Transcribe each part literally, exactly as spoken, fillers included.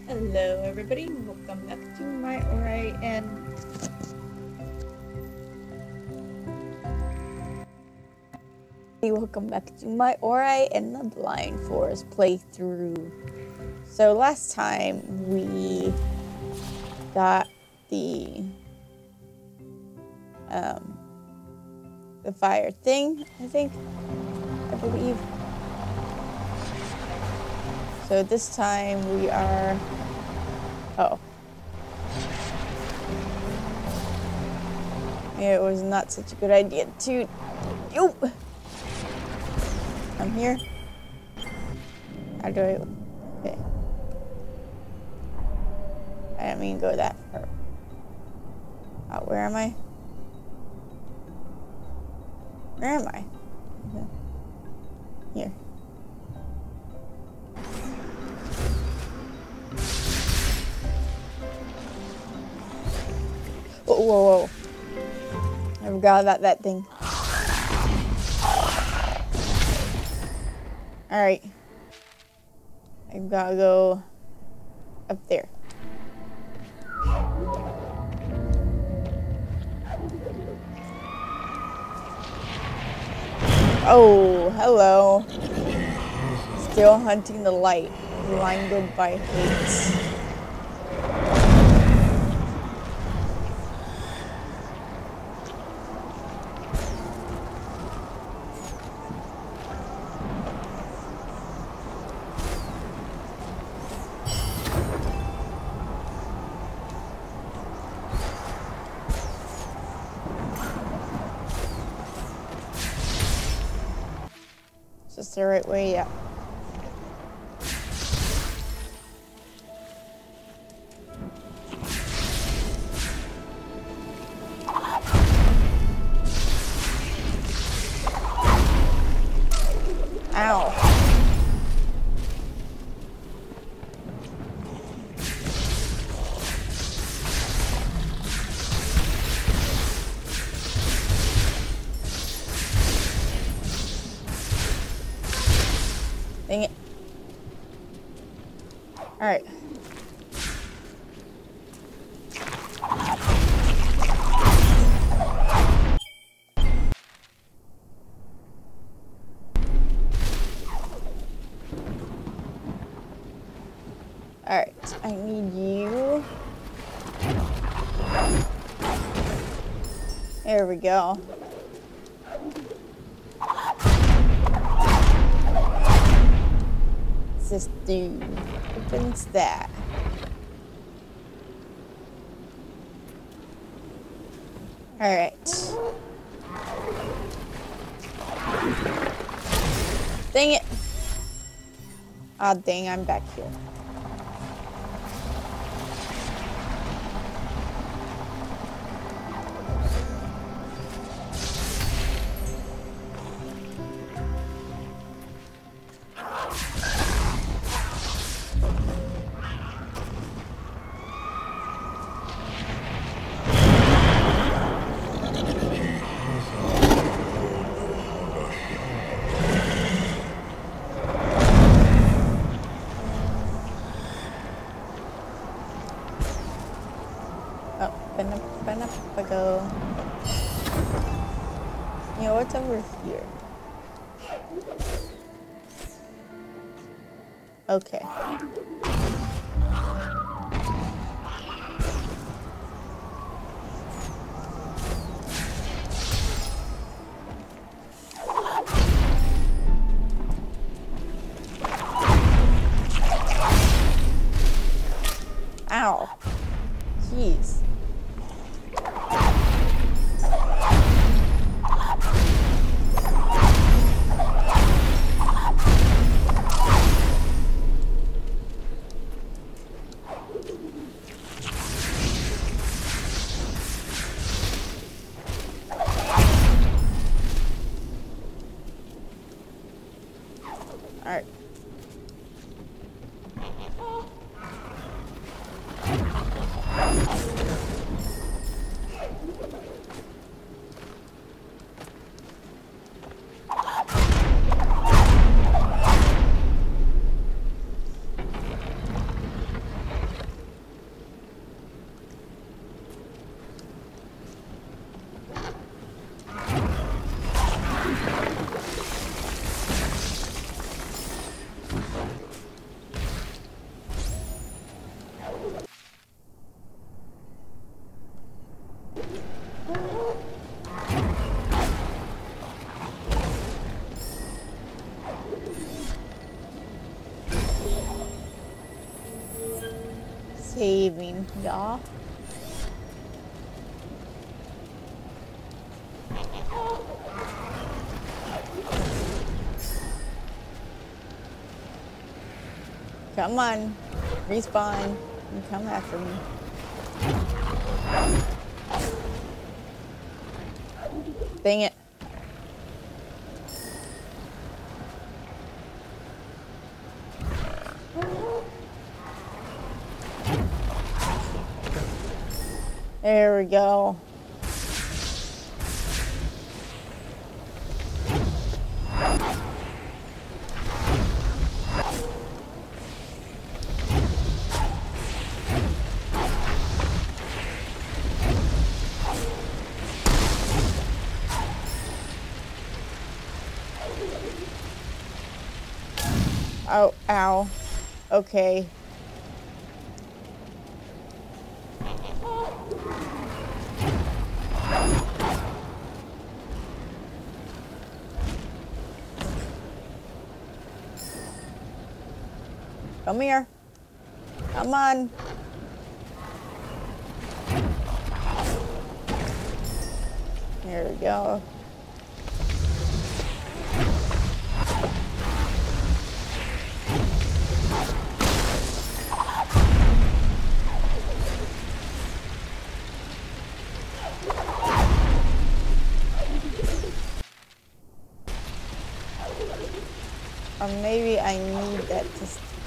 Hello everybody, welcome back to my Ori and welcome back to my Ori and the Blind Forest playthrough. So last time we got the um the fire thing, I think. I believe. So this time we are oh. It was not such a good idea to Yo! I'm here. How do I okay. I didn't mean to go that far. Oh, where am I? Where am I? Here. Whoa, whoa, whoa. I forgot about that thing. Alright. I've gotta go up there. Oh, hello. Still hunting the light, blinded by hate. Is this the right way? Yeah. Ow. Dang it. Alright. Alright, I need you. There we go. What's this do? Opens that. Alright. Dang it. Ah, oh, dang, I'm back here. Go. You know what's over here? Okay. Ow. Jeez. Alright. saving, y'all. Come on, respawn and come after me. Dang it. There we go. Oh, ow. Okay. Come here. Come on. Here we go. Or maybe I need that to...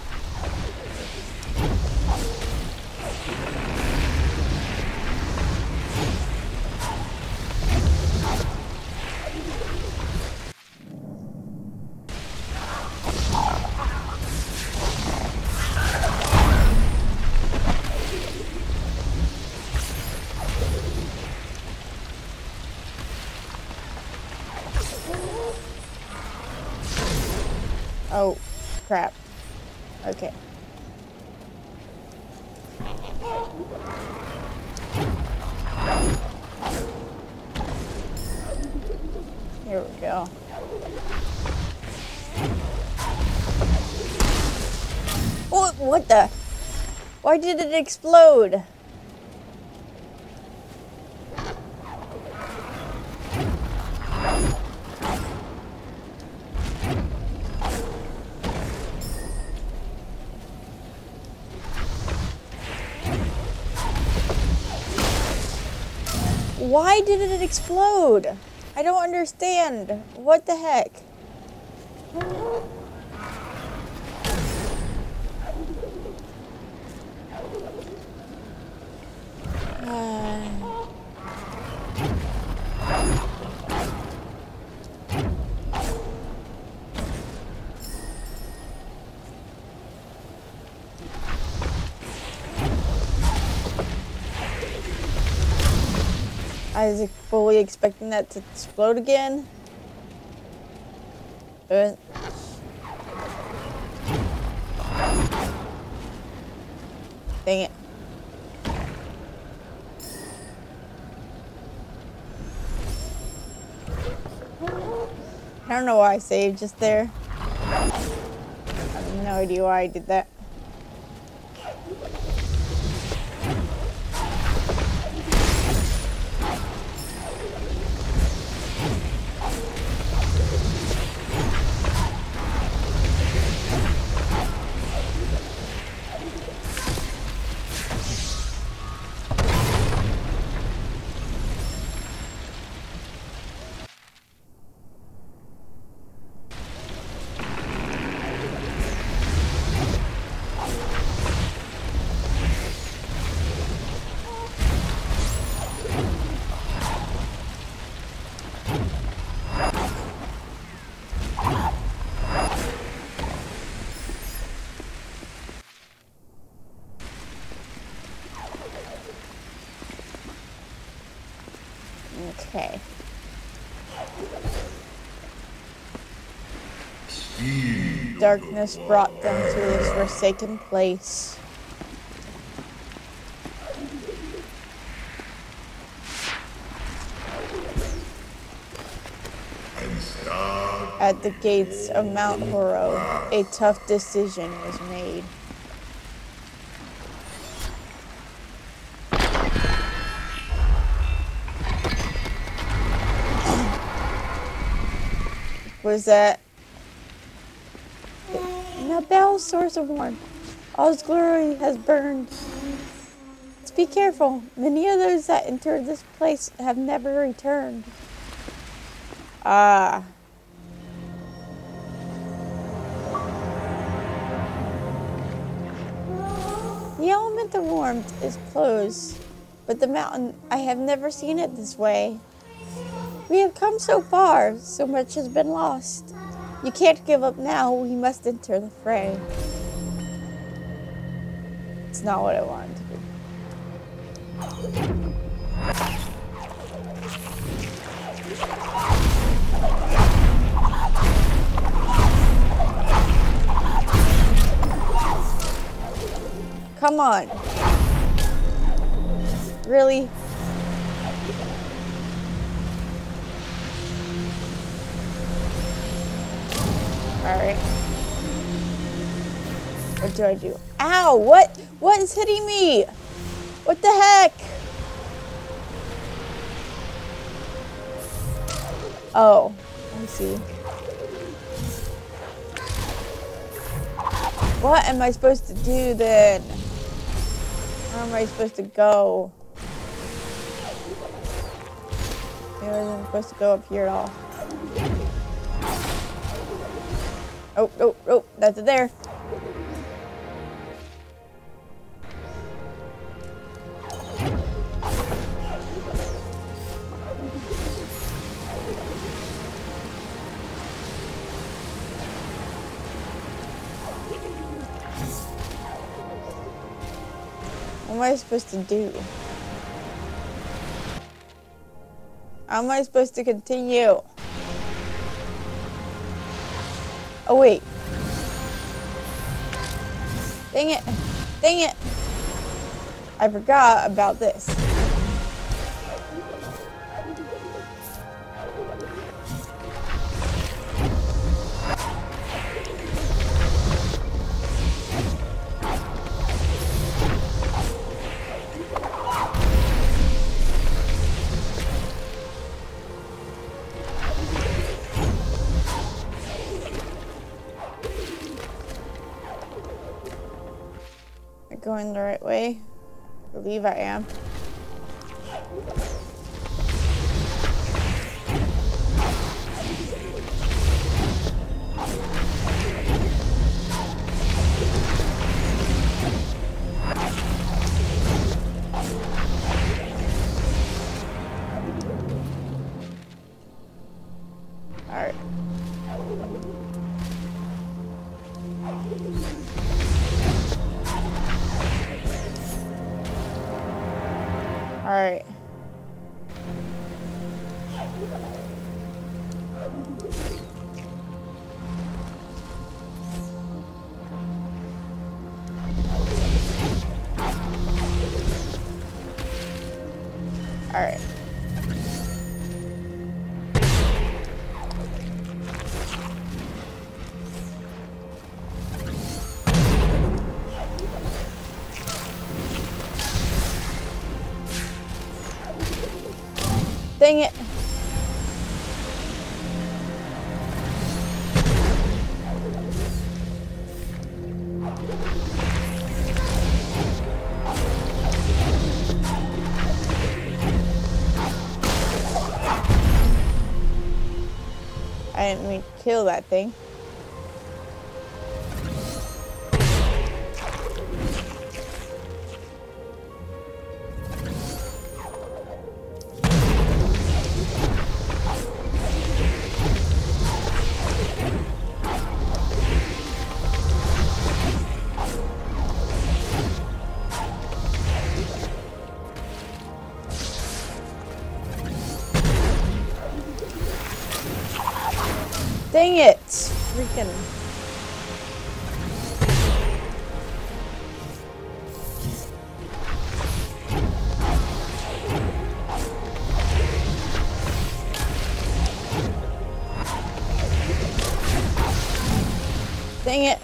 Oh, crap. Okay. Here we go. What, what the? Why did it explode? Why did it explode? I don't understand. What the heck? Uh... I was fully expecting that to explode again. Uh. Dang it. I don't know why I saved just there. I have no idea why I did that. Okay. Darkness brought them to this forsaken place. At the gates of Mount Horo, a tough decision was made. Was that? The bell source of warmth. All its glory has burned. Let's be careful. Many of those that entered this place have never returned. Ah. The element of warmth is closed, but the mountain, I have never seen it this way. We have come so far, so much has been lost. You can't give up now, we must enter the fray. It's not what I wanted to be. Come on. Really? Alright. What do I do? Ow! What? What is hitting me? What the heck? Oh, I see. What am I supposed to do then? Where am I supposed to go? Maybe I wasn't supposed to go up here at all. Oh, oh, oh, that's it there. What am I supposed to do? How am I supposed to continue? Oh, wait. Dang it. Dang it. I forgot about this. Going the right way? I believe I am. All right. All right. All right. Dang it. I didn't mean to kill that thing. Dang it! Freaking. Dang it.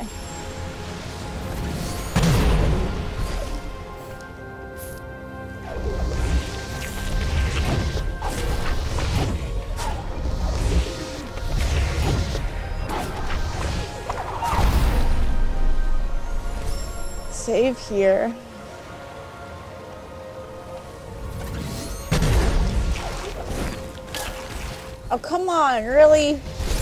save here. Oh, come on, really?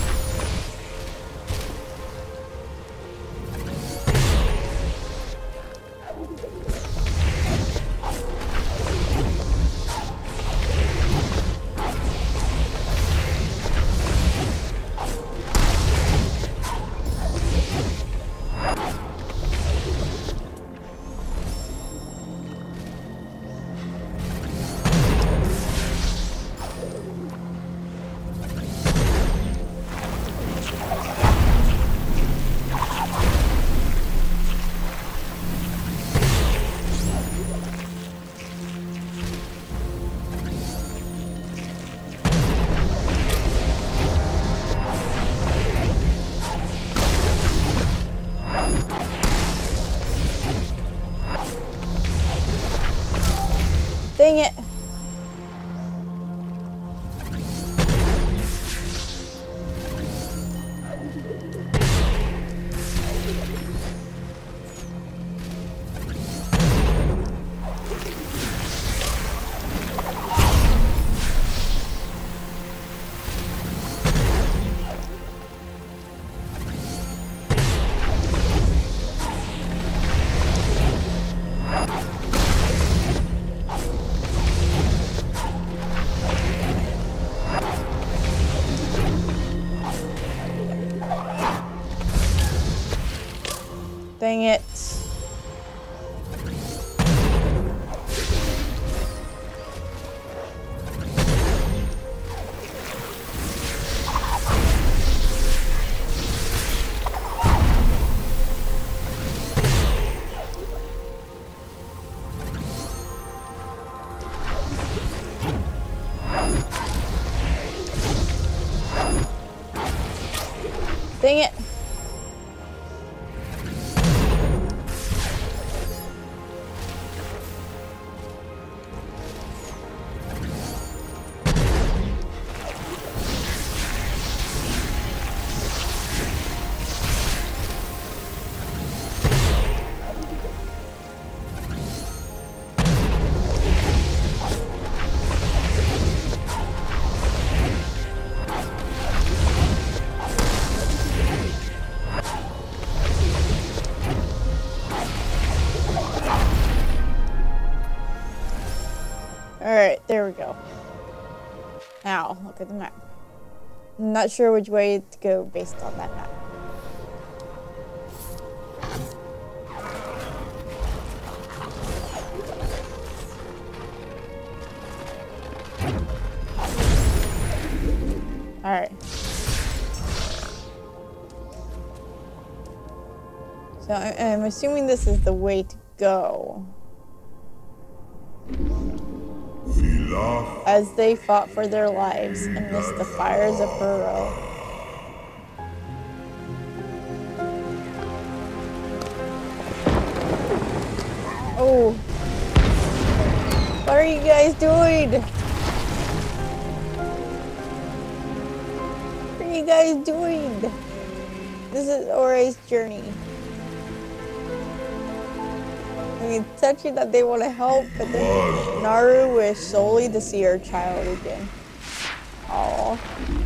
Dang it. Dang it. Dang it. Alright, there we go. Now, look at the map. I'm not sure which way to go based on that map. Alright. So I I'm assuming this is the way to go. As they fought for their lives amidst the fires of Hero. Oh. What are you guys doing? What are you guys doing? This is Oray's journey. I mean, touching that they want to help, but then Naru wished solely to see her child again. Aww.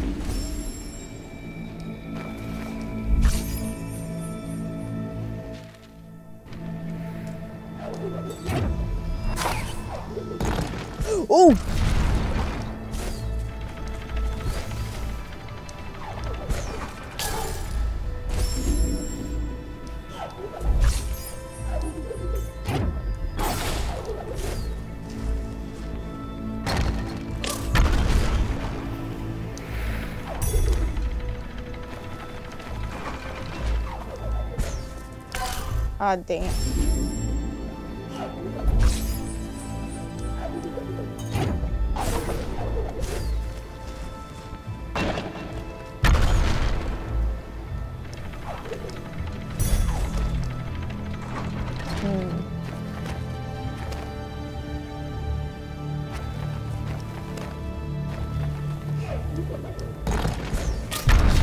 Ooh! Ah, dang it. Hmm.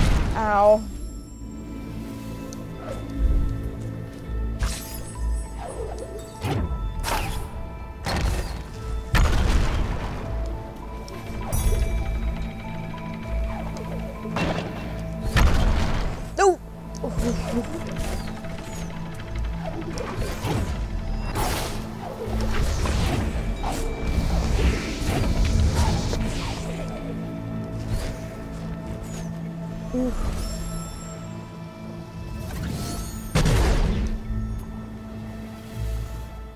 Ow.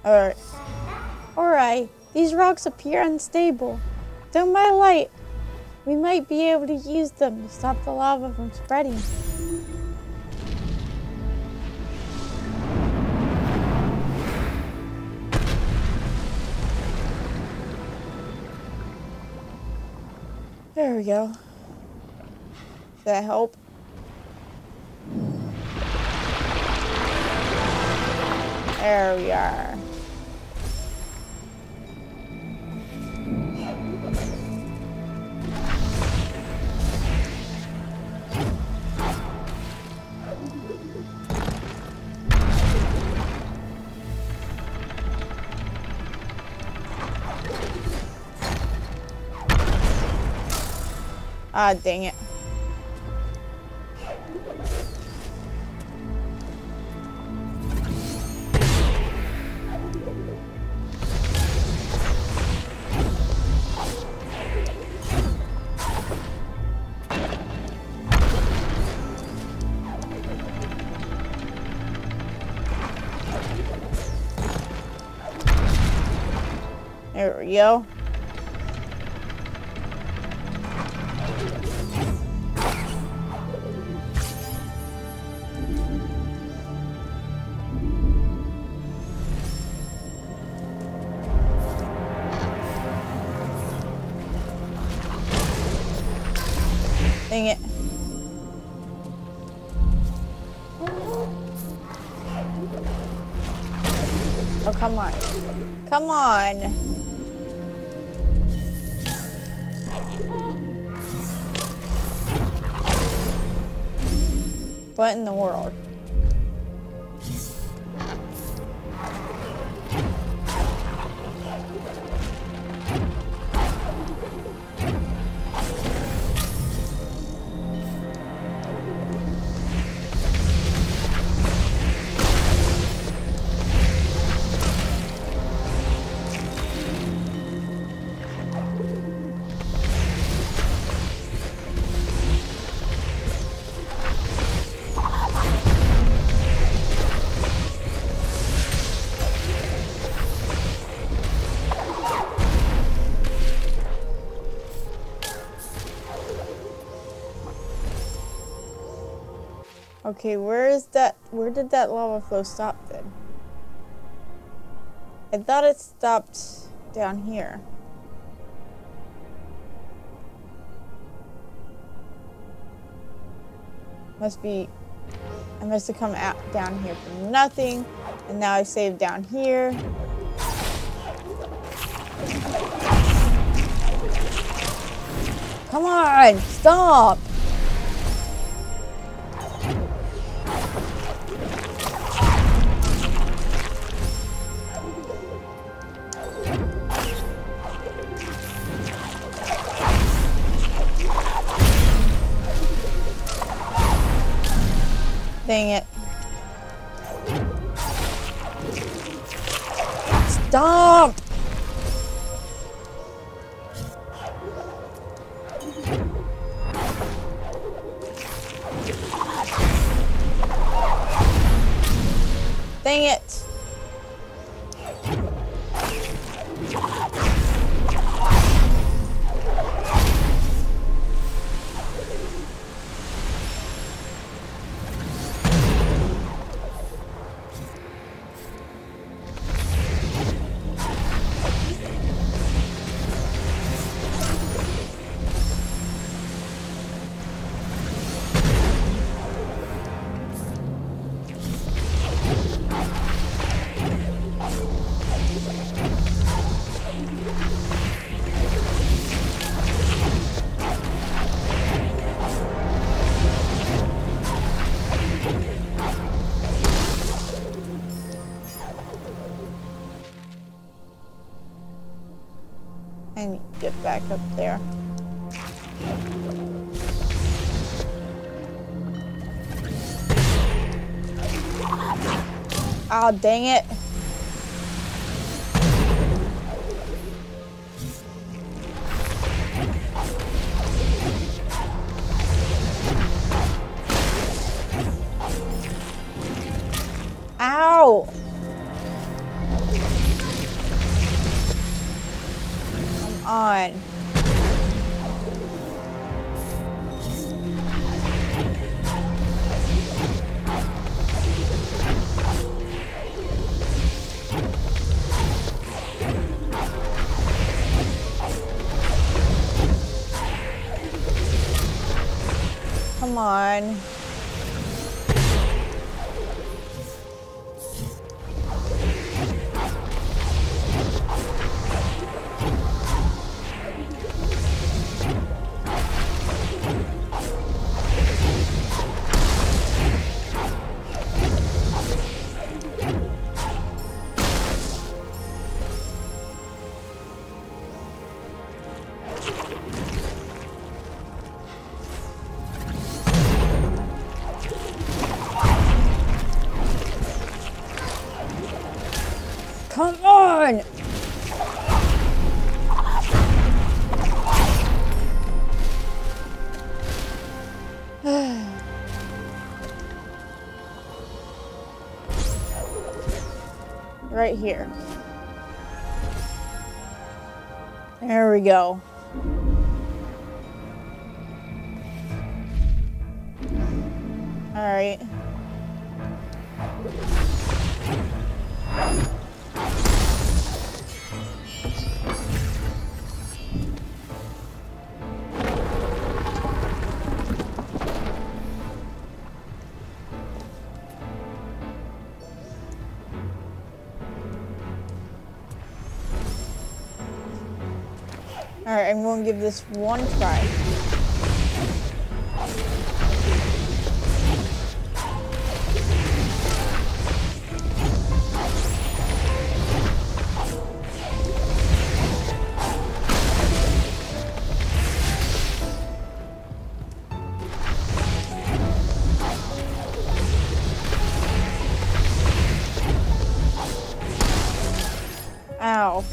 Alright. Alright. These rocks appear unstable. Don't my light. We might be able to use them to stop the lava from spreading. There we go. Does that help? There we are. Ah, dang it. There we go. Dang it. Oh, come on. Come on. What in the world? Okay, where is that? Where did that lava flow stop then? I thought it stopped down here. Must be, I must have come out down here for nothing, and now I saved down here. Come on, stop! Dang it. Stop! Dang it. I need to get back up there. Oh, dang it. Ow! on. Come on. Come on! Right here. There we go. All right. All right, I'm going to give this one try. Ow.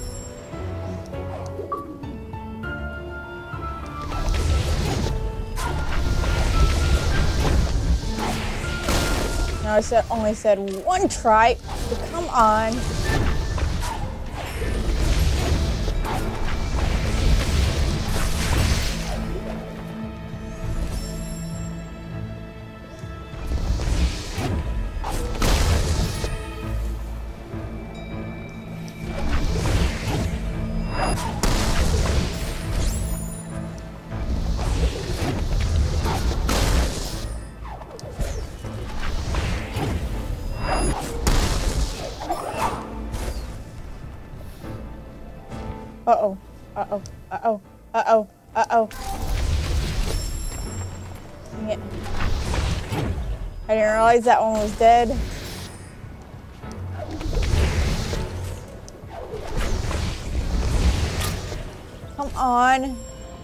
No, I said only said one try. But come on. Uh-oh, uh-oh, uh-oh, uh-oh, uh-oh. Dang it. I didn't realize that one was dead. Come on.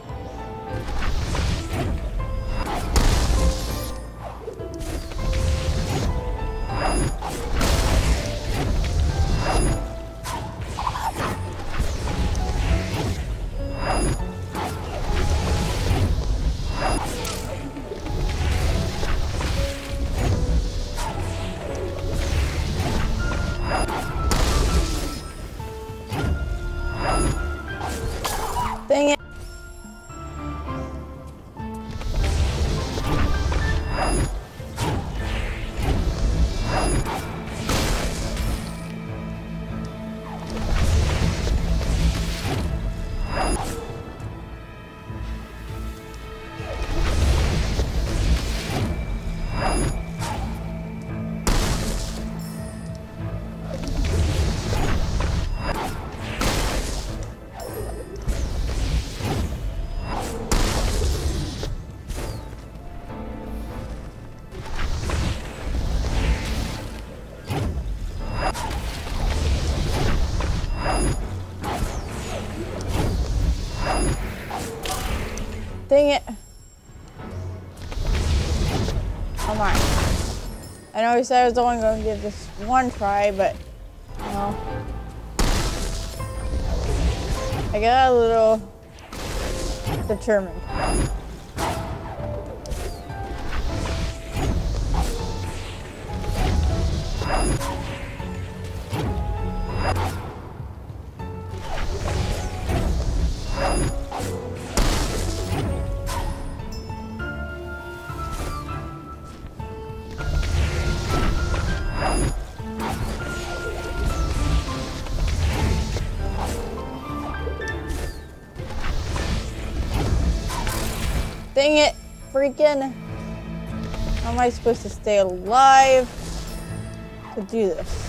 Dang it. Dang it. Come on. I know he said I was only going to give this one try, but, you know. I got a little determined. Dang it. Freaking. How am I supposed to stay alive to do this?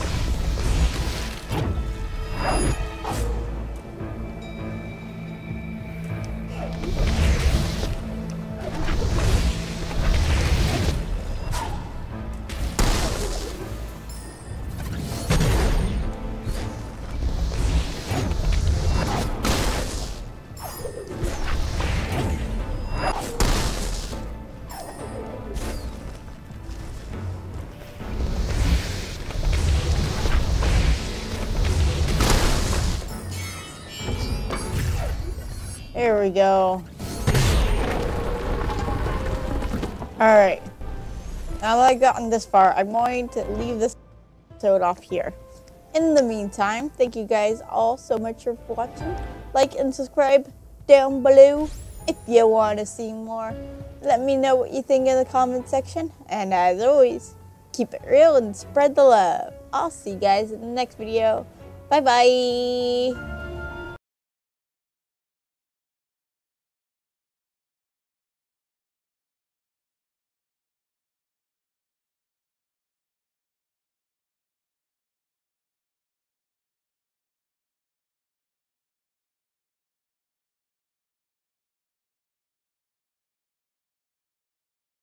There we go. Alright. Now that I've gotten this far, I'm going to leave this episode off here. In the meantime, thank you guys all so much for watching. Like and subscribe down below if you want to see more. Let me know what you think in the comment section. And as always, keep it real and spread the love. I'll see you guys in the next video. Bye bye.